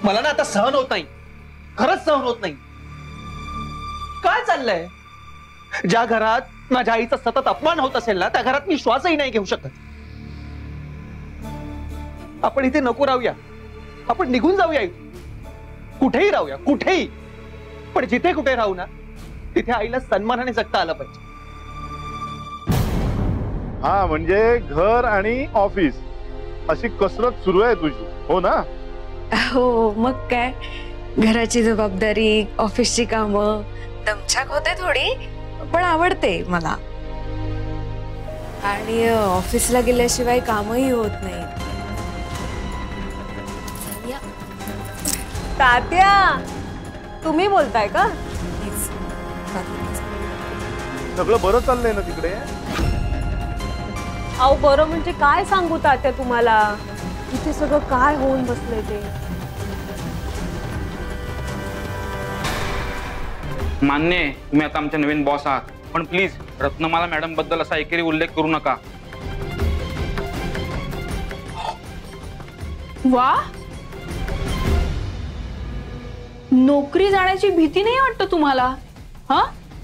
मला ना आता सहन होत नाही, खरंच सहन होत नाही. काय चाललंय? ज्या घरात माझ्या आईचा सतत अपमान होत असेल ना, त्या घरात मी श्वासही नाही घेऊ शकत. आपण इथे नको राहूया, आपण निघून जाऊया इथे. कुठेही राहूया, कुठेही. पण जिथे कुठे राहू ना, तिथे आईला सन्मानाने जगता आलं पाहिजे. हा, म्हणजे घर आणि ऑफिस अशी कसरत सुरू आहे तुझी, हो ना? हो, मग काय. घराची जबाबदारी, ऑफिसची कामं, दमछाक होते थोडी, पण आवडते मला. आणि ऑफिसला गेल्याशिवाय कामही होत नाही. तात्या, तुम्ही बोलताय का? सगळं बरं चाललंय ना तिकडे? अहो बरं म्हणजे काय सांगू तात्या तुम्हाला, इथे सगळं काय होऊन बसलंय ते. मान्य आहे तुम्ही आता आमचे नवीन बॉस आहात, पण प्लीज रत्नमाला मॅडम बद्दल असा एकेरी उल्लेख करू नका. वा, नोकरी जाण्याची भीती नाही वाटत तुम्हाला? हा,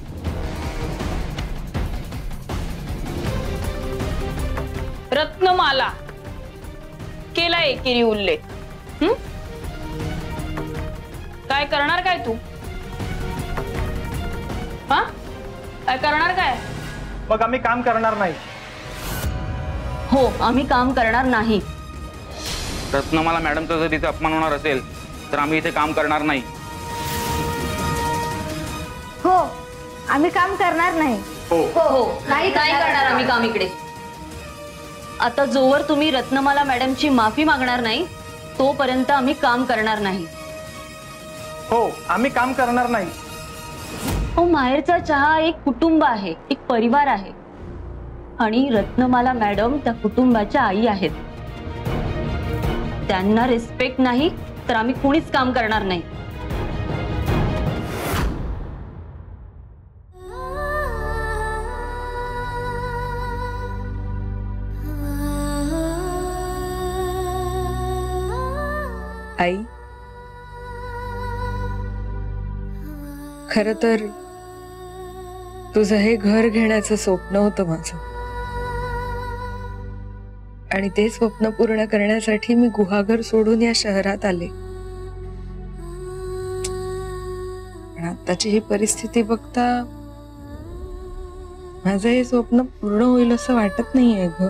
रत्नमाला केला एकेरी उल्लेख. काय करणार काय तू? हा, काय करणार काय? मग आम्ही काम करणार नाही. हो, आम्ही काम करणार नाही. रत्नमाला मॅडमचा जर इथे अपमान होणार असेल तर आम्ही इथे काम करणार नाही. हो, आम्ही काम करणार नाही. हो हो, नाही करणार आम्ही काम इकडे. आता जोवर तुम्ही रत्नमाला मॅडमची माफी मागणार नाही तोपर्यंत आम्ही काम करणार नाही. हो, आम्ही काम करणार नाही. हो, माहेरचा चहा एक कुटुंब आहे, एक परिवार आहे. आणि रत्नमाला मॅडम त्या कुटुंबाच्या आई आहेत. त्यांना रिस्पेक्ट नाही तर आम्ही कोणीच काम करणार नाही. आई, खरं तर तुझं हे घर घेण्याचं स्वप्न होतं माझं, आणि ते स्वप्न पूर्ण करण्यासाठी मी गुहागर सोडून या शहरात आले. पण आताची ही परिस्थिती बघता माझं हे स्वप्न पूर्ण होईल असं वाटत नाहीये ग.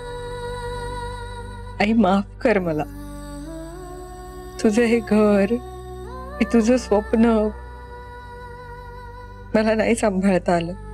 आई, माफ कर मला. तुझं हे घर, तुझं स्वप्न मला नाही सांभाळता आलं.